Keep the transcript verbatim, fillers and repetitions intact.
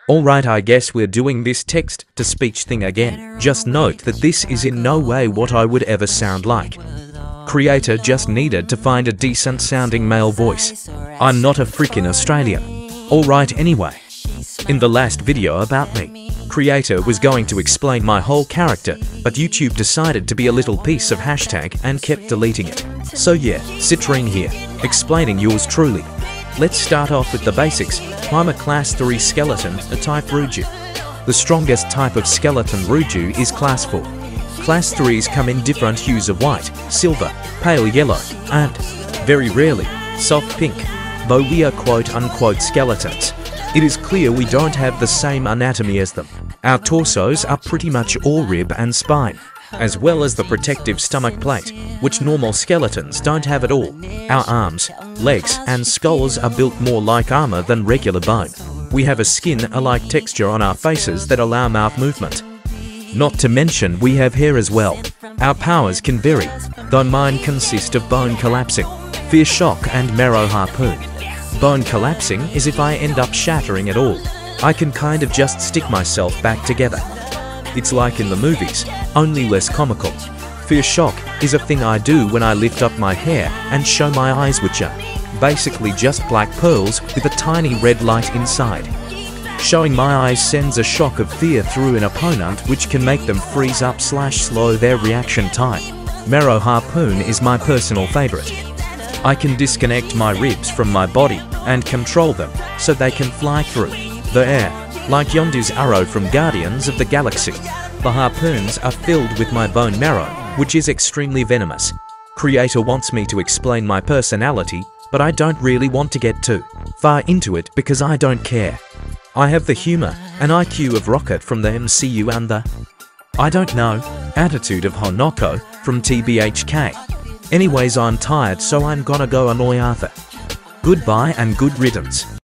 Alright, I guess we're doing this text-to-speech thing again. Just note that this is in no way what I would ever sound like. Creator just needed to find a decent sounding male voice. I'm not a freaking Australian. Alright, anyway. In the last video about me, Creator was going to explain my whole character, but YouTube decided to be a little piece of hashtag and kept deleting it. So yeah, Citrine here, explaining yours truly. Let's start off with the basics. I'm a class three skeleton, a type Ruju. The strongest type of skeleton Ruju is class four. Class threes come in different hues of white, silver, pale yellow, and, very rarely, soft pink. Though we are quote-unquote skeletons, it is clear we don't have the same anatomy as them. Our torsos are pretty much all rib and spine, as well as the protective stomach plate, which normal skeletons don't have at all. Our arms, legs, and skulls are built more like armor than regular bone. We have a skin-alike texture on our faces that allow mouth movement. Not to mention we have hair as well. Our powers can vary, though mine consist of bone collapsing, fear shock, and marrow harpoon. Bone collapsing is if I end up shattering it all. I can kind of just stick myself back together. It's like in the movies, only less comical. Fear shock is a thing I do when I lift up my hair and show my eyes, which are basically just black pearls with a tiny red light inside. Showing my eyes sends a shock of fear through an opponent, which can make them freeze up slash slow their reaction time. Marrow harpoon is my personal favorite. I can disconnect my ribs from my body and control them so they can fly through the air, like Yondu's arrow from Guardians of the Galaxy. The harpoons are filled with my bone marrow, which is extremely venomous. Creator wants me to explain my personality, but I don't really want to get too far into it because I don't care. I have the humor and I Q of Rocket from the M C U and the, I don't know, attitude of Honoko from T B H K. Anyways, I'm tired, so I'm gonna go annoy Arthur. Goodbye and good riddance.